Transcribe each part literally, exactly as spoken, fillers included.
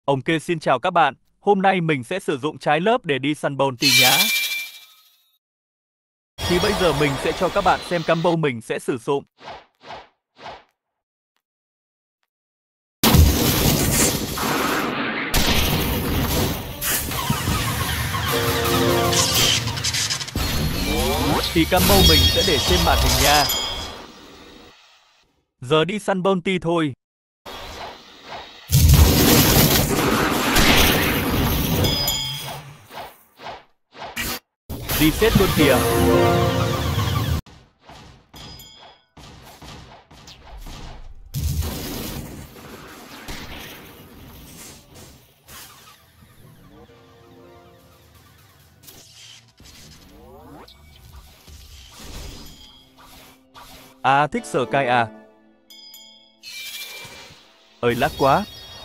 Ok, xin chào các bạn. Hôm nay mình sẽ sử dụng trái lớp để đi săn bounty nhá. Thì bây giờ mình sẽ cho các bạn xem combo mình sẽ sử dụng. Thì combo mình sẽ để trên màn hình nha. Giờ đi săn bounty thôi. Reset luôn kìa. À, thích sở cai à? Ơi lắc quá.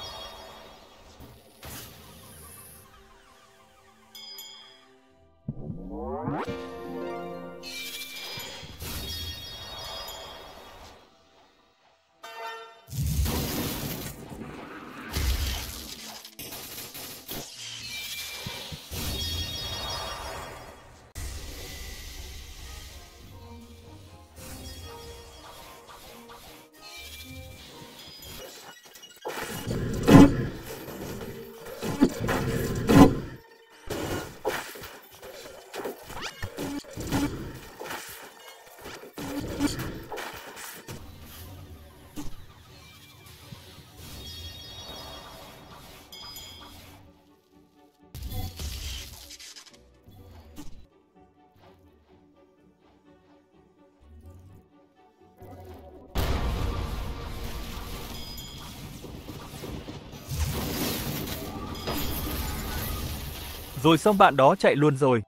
Rồi xong bạn đó chạy luôn rồi.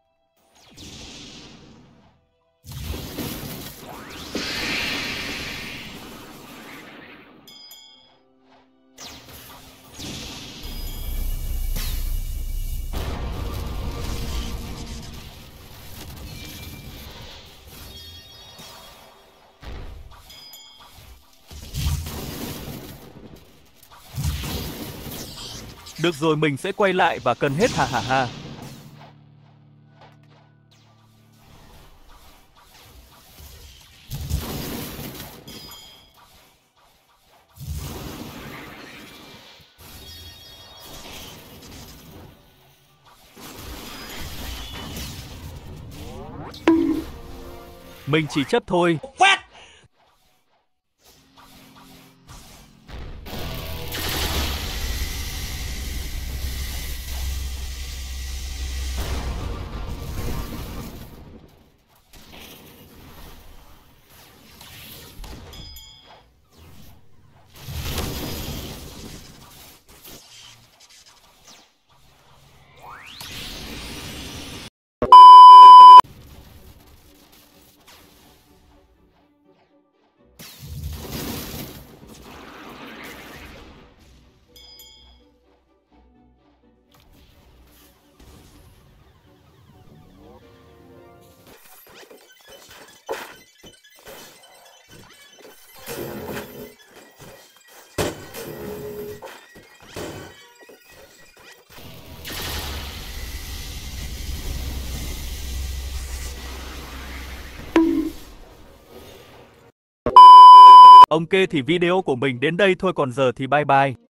Được rồi, mình sẽ quay lại và cân hết ha ha ha. Mình chỉ chấp thôi. What? Ok, thì video của mình đến đây thôi, còn giờ thì bye bye.